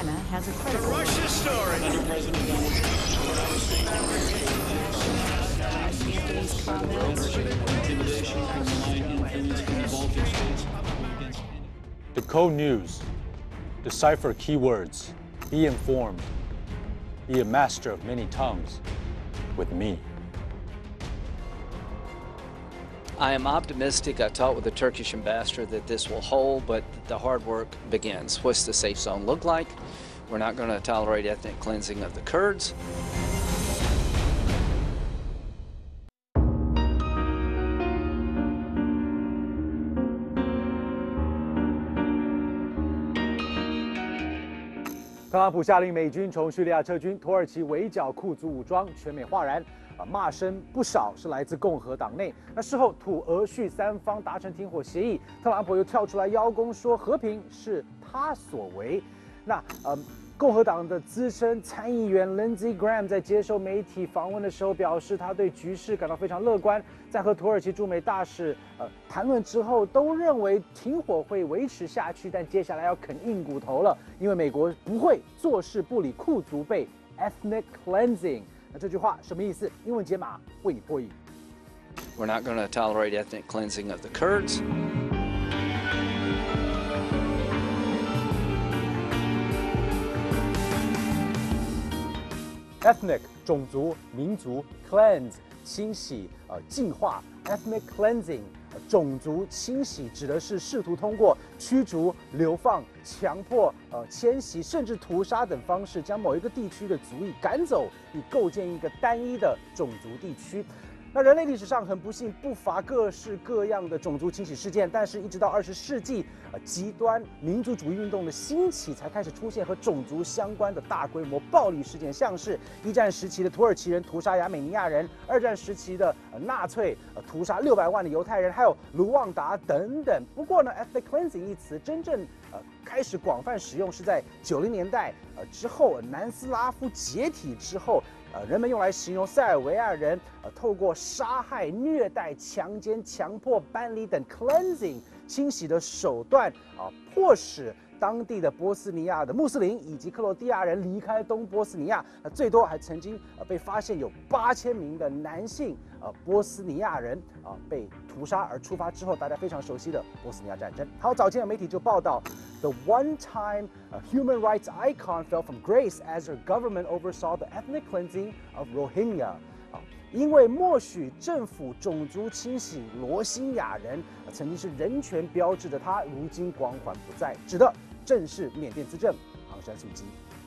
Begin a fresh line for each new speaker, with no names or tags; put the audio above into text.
China has a critical.
Russia story.
Under President Donald
Anthony's comments.
intimidation from malign influence from the Baltic states against
Decode news. Decipher keywords. Be informed. Be a master of many tongues with me.
I am optimistic. I talked with the Turkish ambassador that this will hold, but the hard work begins. What's the safe zone look like? We're not going to tolerate ethnic cleansing of the Kurds.
特朗普下令美军从叙利亚撤军，土耳其围剿库族武装，全美哗然。骂声不少是来自共和党内。那事后土俄叙三方达成停火协议，特朗普又跳出来邀功说和平是他所为。那共和党的资深参议员 Lindsey Graham 在接受媒体访问的时候表示，他对局势感到非常乐观。在和土耳其驻美大使谈论之后，都认为停火会维持下去，但接下来要啃硬骨头了，因为美国不会坐视不理库族被 ethnic cleansing。那这句话什么意思？英文解码为你破译。
We're not going to tolerate ethnic cleansing of the Kurds.
Ethnic 种族、民族 ，cleanse 清洗、净化 ，ethnic cleansing 种族清洗指的是试图通过驱逐、流放、强迫、迁徙，甚至屠杀等方式，将某一个地区的族裔赶走，以构建一个单一的种族地区。那人类历史上很不幸不乏各式各样的种族清洗事件，但是一直到20世纪，极端民族主义运动的兴起，才开始出现和种族相关的大规模暴力事件，像是一战时期的土耳其人屠杀亚美尼亚人，二战时期的纳粹屠杀600万的犹太人，还有卢旺达等等。不过呢 ，ethnic cleansing 一词真正开始广泛使用是在90年代之后，南斯拉夫解体之后。人们用来形容塞尔维亚人透过杀害、虐待、强奸、强迫搬离等 cleansing 清洗的手段迫使当地的波斯尼亚的穆斯林以及克罗地亚人离开东波斯尼亚。最多还曾经被发现有8000名的男性波斯尼亚人被屠杀，而出发之后大家非常熟悉的波斯尼亚战争。好，早前有媒体就报道 ，the one-time human rights icon fell from grace as her government oversaw the ethnic cleansing of Rohingya。因为默许政府种族清洗罗兴亚人，曾经是人权标志的他，如今光环不再，指的正是缅甸资政昂山素姬。